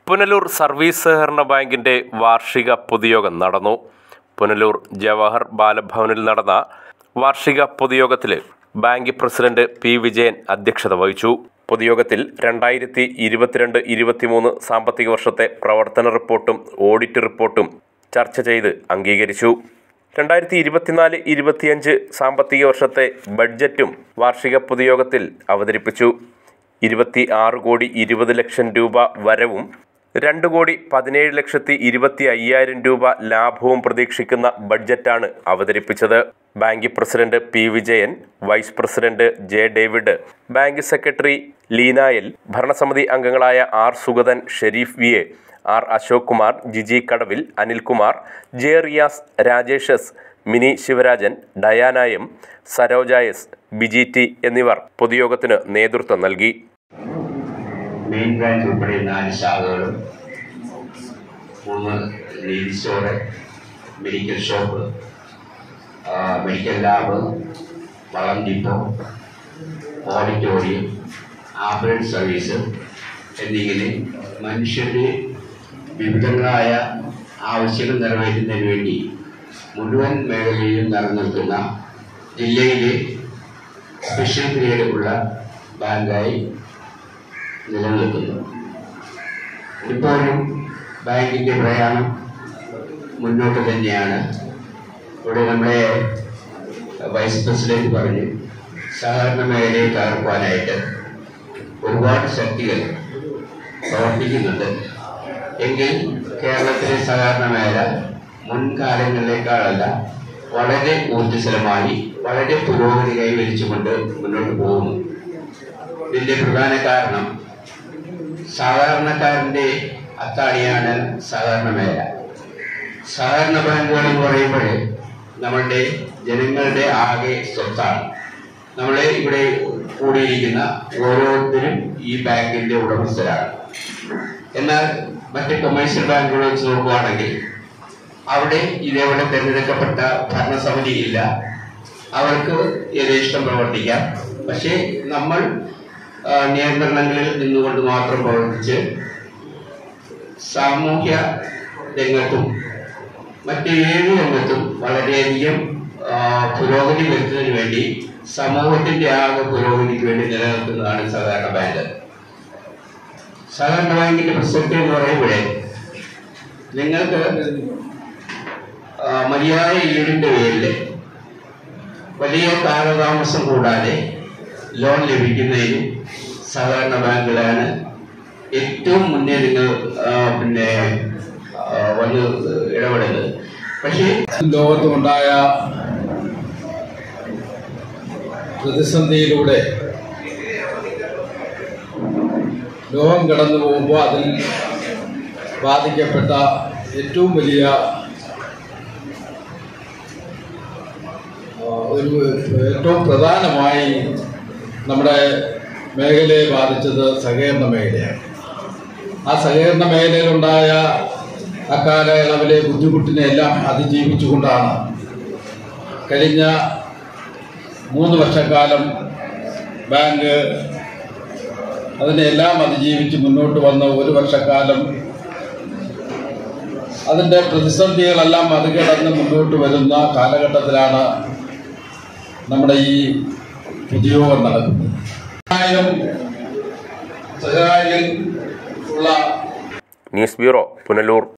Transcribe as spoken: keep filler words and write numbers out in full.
Punalur service സഹകരണ ബാങ്കിന്റെ വാർഷിക പൊതുയോഗം നടന്നു. പുനലൂർ ജവഹർ ബാലഭവനിൽ നടന്ന വാർഷിക പൊതുയോഗത്തിൽ ബാങ്ക് പ്രസിഡന്റ് പി വിജയൻ അധ്യക്ഷത വഹിച്ചു. പൊതുയോഗത്തിൽ രണ്ടായിരത്തി ഇരുപത്തിരണ്ട് ഇരുപത്തിമൂന്ന് സാമ്പത്തിക വർഷത്തെ പ്രവർത്തന റിപ്പോർട്ടും ഓഡിറ്റ് റിപ്പോർട്ടും ചർച്ച ചെയ്ത് അംഗീകരിച്ചു. രണ്ടായിരത്തി ഇരുപത്തിനാല് ഇരുപത്തിയഞ്ച് സാമ്പത്തിക വർഷത്തെ ബഡ്ജറ്റും വാർഷിക പൊതുയോഗത്തിൽ അവതരിപ്പിച്ചു. ഇരുപത്തി ആറ് കോടി ഇരുപത് ലക്ഷം രൂപ വരവും രണ്ട് കോടി പതിനേഴ് ലക്ഷത്തി ഇരുപത്തി അയ്യായിരം രൂപ ലാഭവും പ്രതീക്ഷിക്കുന്ന ബഡ്ജറ്റാണ് അവതരിപ്പിച്ചത്. Bank president P Vijayan, vice president J David, bank secretary Leenayal, ഭരണസമിതി അംഗങ്ങളായ R Sugathan, Sharif V A, R Ashok Kumar, Jiji Kadavil, Anilkumar, J Riyas, Rajesh S, Mini Sivarajan, Diana M, Saroja S, Biji T എന്നിവർ പൊതുയോഗത്തിന് നേതൃത്വം നൽകി. മെയിൻ ബ്രാഞ്ച് ഉൾപ്പെടെ നാല് ശാഖകളും, മൂന്ന് lead store, medical shop, medical lab, വളം ഡിപ്പോ, ഓഡിറ്റോറിയം, ആംബുലൻസ് സർവീസ് എന്നിങ്ങനെ മനുഷ്യരുടെ വിവിധങ്ങളായ ആവശ്യങ്ങൾ നിറവേറ്റുന്നതിന് വേണ്ടി മുഴുവൻ മേഖലയിലും നിലനിൽക്കുന്ന ജില്ലയിലെ സ്പെഷ്യൽ ഗ്രേഡ് ഉള്ള ബാങ്കായി നിലനിൽക്കുന്നു. ഇപ്പോഴും ബാങ്കിൻ്റെ പ്രയാണം മുന്നോട്ട് തന്നെയാണ്. ഇവിടെ നമ്മുടെ വൈസ് പ്രസിഡന്റ് പറഞ്ഞു, സഹകരണ മേഖലയെ തകർക്കുവാനായിട്ട് ഒരുപാട് ശക്തികൾ പ്രവർത്തിക്കുന്നുണ്ട്. എങ്കിൽ കേരളത്തിലെ സഹകരണ മേഖല മുൻകാലങ്ങളിലേക്കാളല്ല വളരെ ഊർജ്ജസ്വലമായി വളരെ പുരോഗതി കൈവരിച്ചുകൊണ്ട് മുന്നോട്ട് പോകുന്നു. ഇതിൻ്റെ പ്രധാന കാരണം സാധാരണക്കാരൻ്റെ അത്താണിയാണ് സഹകരണ മേഖല. സഹകരണ ബാങ്കുകൾ എന്ന് പറയുമ്പോൾ നമ്മളുടെ ജനങ്ങളുടെ ആകെ സ്വത്താണ്. നമ്മളെ ഇവിടെ കൂടിയിരിക്കുന്ന ഓരോരുത്തരും ഈ ബാങ്കിൻ്റെ ഉടമസ്ഥരാണ്. എന്നാൽ മറ്റ് കൊമേഴ്സ്യൽ ബാങ്കുകൾ വെച്ച് നോക്കുകയാണെങ്കിൽ അവിടെ ഇതേപോലെ തിരഞ്ഞെടുക്കപ്പെട്ട ഭരണസമിതി ഇല്ല. അവർക്ക് യഥേഷ്ടം പ്രവർത്തിക്കാം. പക്ഷേ നമ്മൾ നിയന്ത്രണങ്ങളിൽ നിന്നുകൊണ്ട് മാത്രം പ്രവർത്തിച്ച് സാമൂഹ്യ രംഗത്തും മറ്റ് ഏത് രംഗത്തും വളരെയധികം പുരോഗതി വരുത്തുന്നതിന് വേണ്ടി സമൂഹത്തിന്റെ ആകെ പുരോഗതിക്ക് വേണ്ടി നിലനിൽക്കുന്നതാണ് സഹകരണ ബാങ്ക്. സഹകരണ ബാങ്കിന്റെ പ്രസക്തി എന്ന് പറയുമ്പോഴേ നിങ്ങൾക്ക് മതിയായ ഈടിന്റെ പേരിൽ വലിയ കാലതാമസം കൂടാതെ ലോൺ ലഭിക്കുന്നതിന് സഹകരണ ബാങ്കുകളാണ് ഏറ്റവും മുന്നേ നിങ്ങൾ പിന്നെ വന്ന് ഇടപെടുന്നത്. പക്ഷേ ലോകത്തുണ്ടായ പ്രതിസന്ധിയിലൂടെ ലോകം കടന്നു പോകുമ്പോൾ അതിൽ ബാധിക്കപ്പെട്ട ഏറ്റവും വലിയ ഒരു ഏറ്റവും പ്രധാനമായി നമ്മുടെ മേഖലയെ ബാധിച്ചത് സഹകരണ മേഖലയാണ്. ആ സഹകരണ മേഖലയിലുണ്ടായ അക്കാലയളവിലെ ബുദ്ധിമുട്ടിനെ എല്ലാം അതിജീവിച്ചുകൊണ്ടാണ് കഴിഞ്ഞ മൂന്ന് വർഷക്കാലം ബാങ്ക് അതിനെല്ലാം അതിജീവിച്ച് മുന്നോട്ട് വന്ന ഒരു വർഷക്കാലം അതിൻ്റെ പ്രതിസന്ധികളെല്ലാം മറികടന്ന് മുന്നോട്ട് വരുന്ന കാലഘട്ടത്തിലാണ് നമ്മുടെ ഈ പൊതുയോഗം നടക്കുന്നത്. News bureau, Punalur.